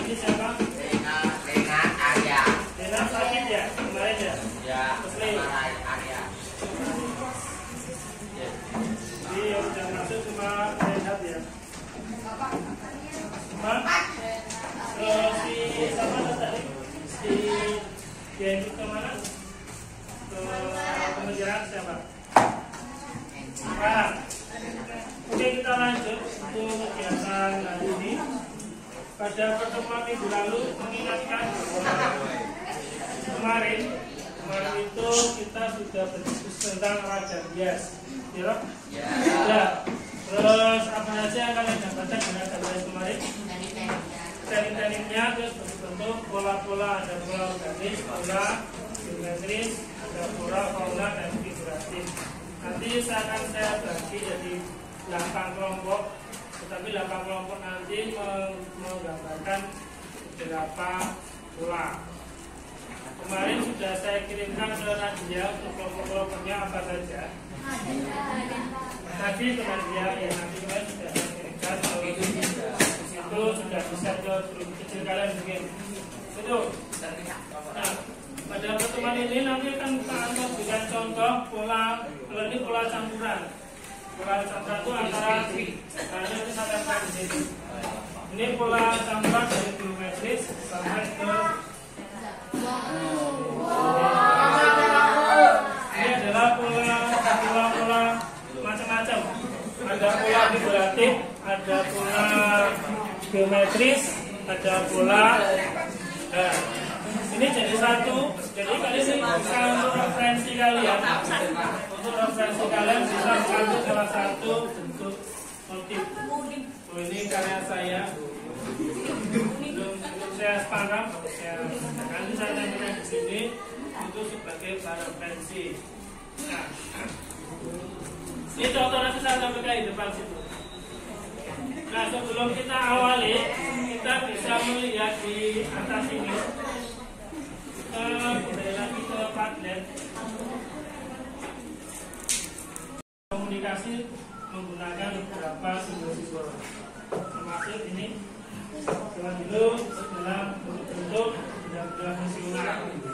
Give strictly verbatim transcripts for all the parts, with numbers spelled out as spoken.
Ini siapa? Lena, Lena Arya. Lena sakit ya kemarin ya? Ya, Kesli. Arya. Jadi yang sudah masuk cuma Renat ya. Cuma uh, si siapa tadi? Si yang itu kemana? Ke pengejaran siapa? Nah, oke kita lanjut untuk kegiatan hari ini. Pada pertemuan minggu lalu mengingatkan kemarin kemarin itu kita sudah berdiskusi tentang raga bias, ya? Ya. Terus apa saja yang kalian dapatkan dengan kajian kemarin? Teknik-tekniknya, terus bentuk pola-pola, ada pola organis, pola geometris, ada pola fauna dan figuratif. Nanti saya akan saya bagi jadi delapan kelompok, tetapi delapan kelompok nanti menggambarkan beberapa pola. Kemarin sudah saya kirimkan ke Nadia untuk kelompok-kelompoknya apa saja. Tadi ke Nadia ya, nanti kemarin sudah saya kirimkan. Kalau itu itu sudah bisa ke grup kecil kalian mungkin. Itu. Nah, pada pertemuan ini nanti akan kita memberikan contoh pola, kalau ini pola campuran. Pola campuran itu antara hanya itu saya lihat di sini. Ini pola campuran dari geometris sampai ke ini adalah pola pola-pola macam-macam. Ada pola figuratif, ada pola geometris, ada pola. Nah, ini jadi satu. Jadi kalian ini bisa untuk referensi kalian. Untuk referensi kalian bisa mengambil salah satu bentuk motif. Oh, ini karya saya. Belum saya sepakat, saya nanti saya tampilkan di sini untuk sebagai referensi. Nah, ini contoh nanti saya tampilkan di depan situ. Nah, sebelum kita awali, kita bisa melihat di atas ini. Kembali lagi ke Padlet. Komunikasi menggunakan beberapa simbol-simbol, termasuk ini. Coba dulu dalam bentuk benda-benda fungsional.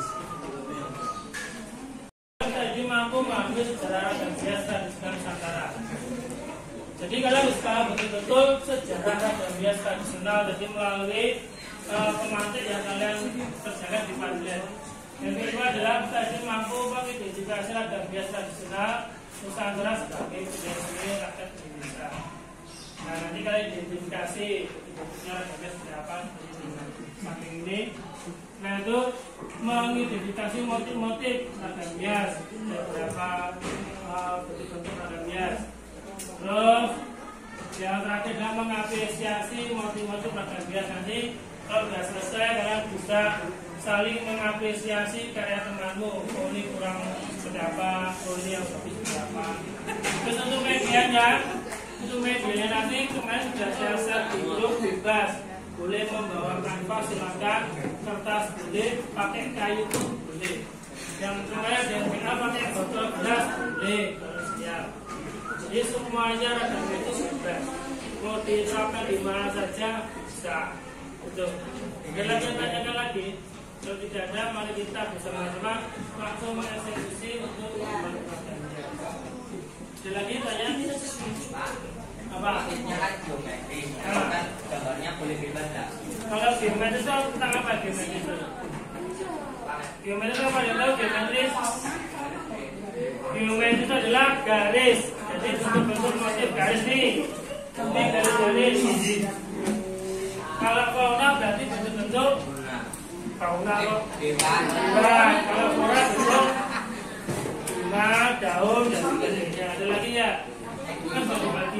Tadi mampu mengambil sejarah dan bias tradisional Nusantara. Jadi kalian bisa betul-betul sejarah dan bias tradisional, jadi melalui uh, pemantik yang kalian kerjakan di Padlet. Yang kedua adalah tadi mampu mengidentifikasi dan bias tradisional Nusantara sebagai budaya rakyat Indonesia. Nah, nanti kalian identifikasi bentuknya rakyat seperti apa samping ini. Nah, itu mengidentifikasi motif-motif ragam bias, beberapa uh, bentuk-bentuk ragam bias. Terus yang terakhir adalah mengapresiasi motif-motif ragam bias. Nanti kalau sudah selesai kalian bisa saling mengapresiasi karya temanmu. Oh, ini kurang berapa, oh ini yang lebih berapa. Terus untuk medianya, untuk medianya nanti kemarin sudah saya share di grup bebas. Boleh membawa kanvas silakan, kertas boleh, pakai kayu pun boleh. Yang kemarin yang kita pakai botol gelas boleh, harus siap. Jadi semuanya ragam itu bebas. Mau diterapkan di mana saja bisa. Betul. Dan lagi tanyakan lagi. Kalau tidak ada, mari kita bersama-sama langsung mengeksekusi untuk melakukannya. Ada lagi tanya? Apa? Motifnya kan geometris, kan gambarnya boleh bebas tak? Kalau geometris itu tentang apa geometris itu? Geometris apa yang tahu geometris? Geometris adalah garis. Jadi bentuk-bentuk motif garis nih. Ini garis-garis. Kalau fauna berarti bentuk-bentuk fauna kok. Nah, kalau flora bentuk bunga, daun dan sebagainya. Ada lagi ya? Kan satu lagi.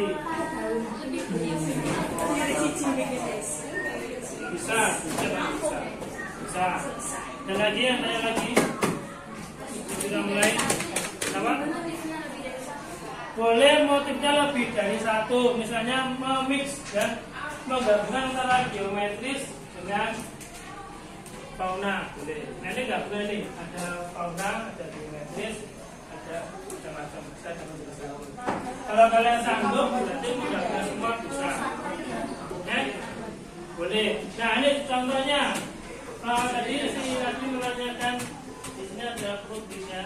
Bisa, bisa, bisa, bisa. Dan lagi yang tanya lagi. Sudah mulai. Apa? Boleh motifnya lebih dari satu. Misalnya memix dan menggabungkan antara geometris dengan fauna. Boleh. Nah, ini nggak boleh nih. Ada fauna, ada geometris, ada macam-macam. Bisa bisa. Kalau kalian sanggup, berarti menggabungkan semua bisa. Oke? Boleh. Nah ini contohnya. Uh, tadi si tadi menanyakan di sini ada produknya.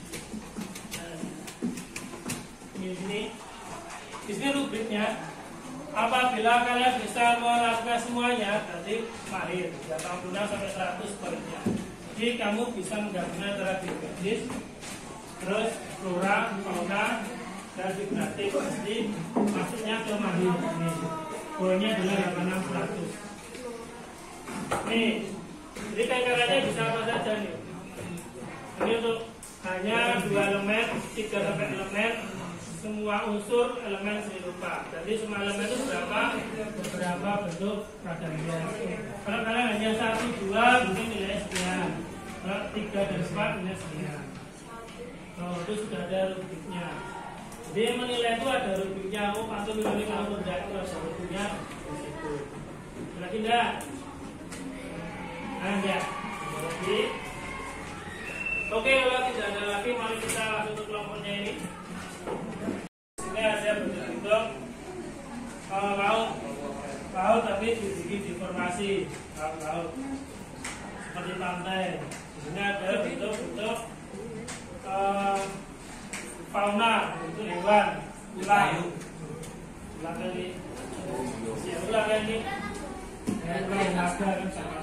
Di sini, di sini rubriknya. Apabila kalian bisa melakukan semuanya, berarti mahir. delapan puluh enam sampai seratus poinnya. Jadi kamu bisa menggabungkan antara biologis, terus flora, fauna, dan figuratif. Pasti maksudnya ke mahir. Ini poinnya adalah delapan puluh enam seratus. Nih, jadi kaitannya bisa apa saja nih? Ini untuk hanya dua elemen, tiga sampai elemen. Semua unsur elemen seni rupa. Jadi semua elemen itu berapa? Beberapa bentuk prakarya. Kalau kalian hanya satu dua mungkin nilai sekian. Kalau tiga dan empat nilai sekian. Oh, itu sudah ada rubriknya. Jadi menilai itu ada rubriknya. Oh, atau nilai kalau tidak itu ada rubriknya di situ. Berarti enggak? Nah, enggak. Jadi, oke, kalau tidak ada lagi, mari kita langsung ke kelompoknya ini. Ini ada bentuk uh, laut, laut tapi dibikin di formasi laut-laut seperti pantai. Di sini ada bentuk-bentuk uh, fauna, itu hewan, ular, ular lagi, ular lagi, ular naga kan sama.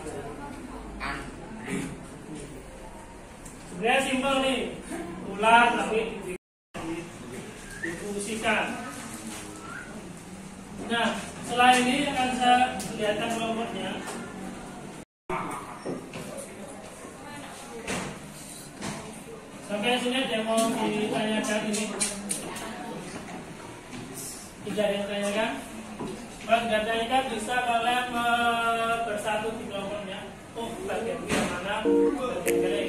Sebenarnya simpel nih, ular tapi difungsikan. Nah, selain ini akan saya lihatkan kelompoknya. Sampai sini ada yang mau ditanyakan ini? Tidak ada yang ditanyakan? Kalau tidak ditanyakan bisa kalian bersatu di kelompoknya. Oh, bagian yang mana? Bagian kering.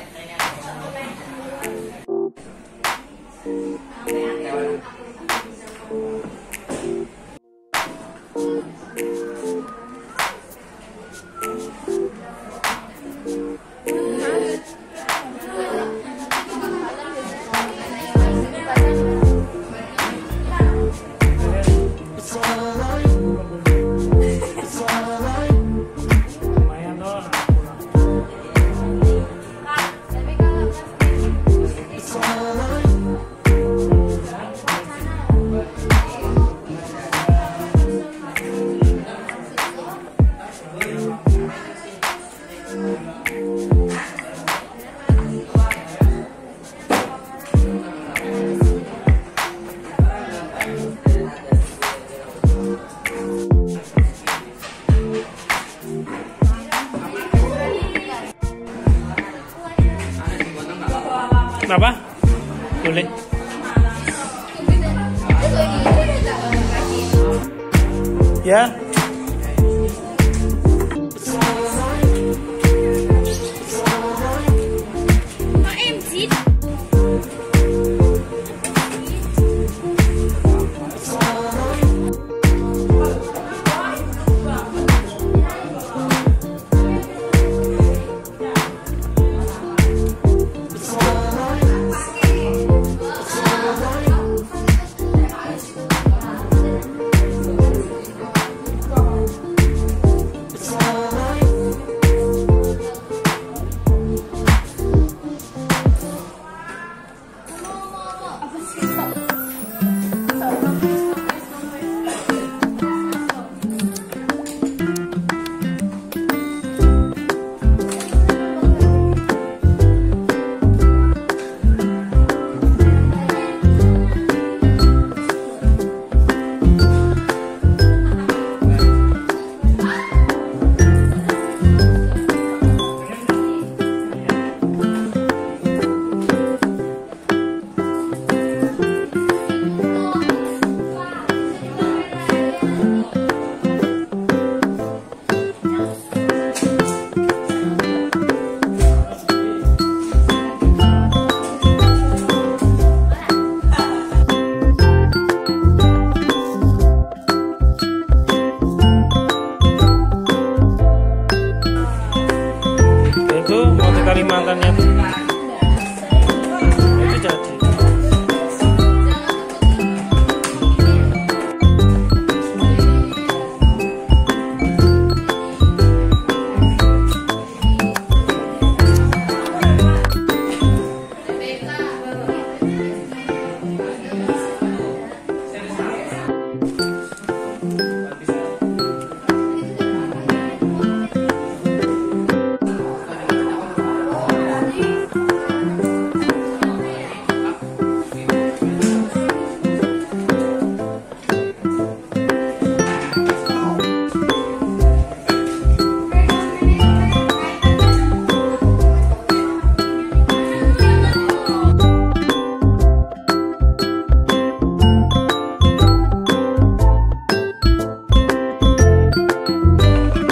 Kenapa? Boleh. Ya.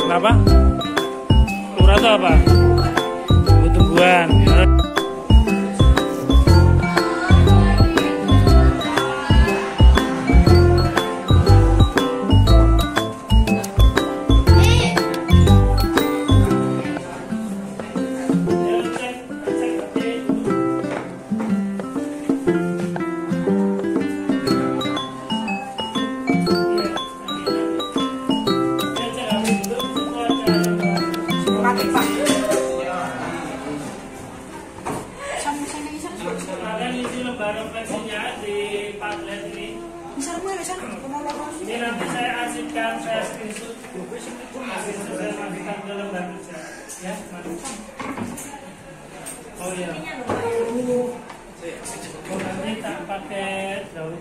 Kenapa? Lurah itu apa? Tumbuhan. Refleksinya di Padlet ini. Ini nanti saya arsipkan, saya screenshot. Screenshot saya masukkan ke lembar kerja. Ya, oh iya. Oh, nanti tak pakai daun.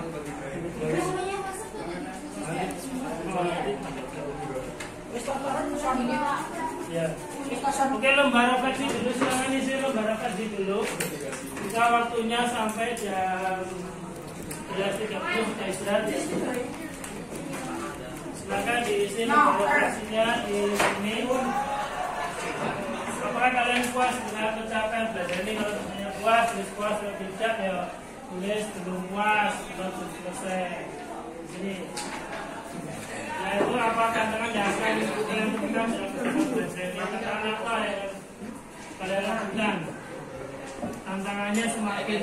Ya. Oke, lembar refleksi dulu. Silakan isi lembar refleksi dulu. Kita waktunya sampai jam sebelas tiga puluh kita istirahat ya. Silakan diisi lembar refleksinya di sini. Apakah kalian puas dengan pencapaian belajar ini? Kalau misalnya puas, tulis puas. Kalau tidak ya tulis belum puas, belum selesai. Di sini. Nah itu apa tantangan yang akan kalian temukan dalam belajar ini? Tantangan apa yang kalian lakukan? Tantangannya semakin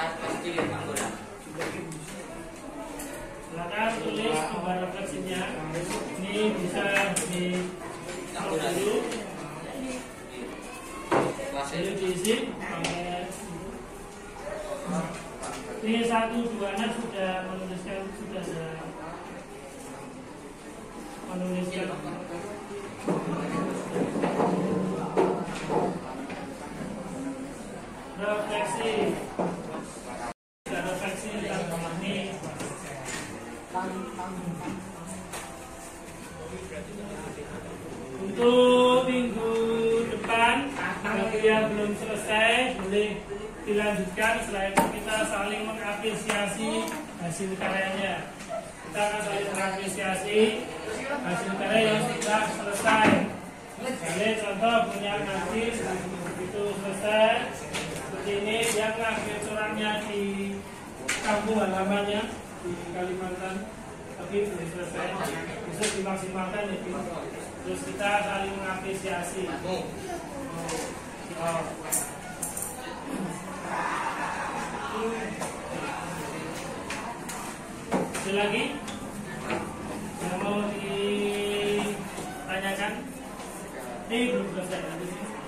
silakan tulis lembar refleksinya. Ini bisa di dulu lalu diisi. Ini satu dua nya sudah menuliskan, sudah ada menuliskan. Refleksi, refleksi tentang ini. Untuk minggu depan, bagi yang belum selesai boleh dilanjutkan. Setelah itu kita saling mengapresiasi hasil karyanya. Kita akan saling mengapresiasi hasil karya yang sudah selesai. Jadi contoh punya nanti begitu selesai seperti ini, dia ngambil coraknya di kampung halamannya di Kalimantan, tapi belum selesai, bisa dimaksimalkan ya. Terus kita saling mengapresiasi. Oh. Ada lagi yang mau ditanyakan? Ini belum selesai.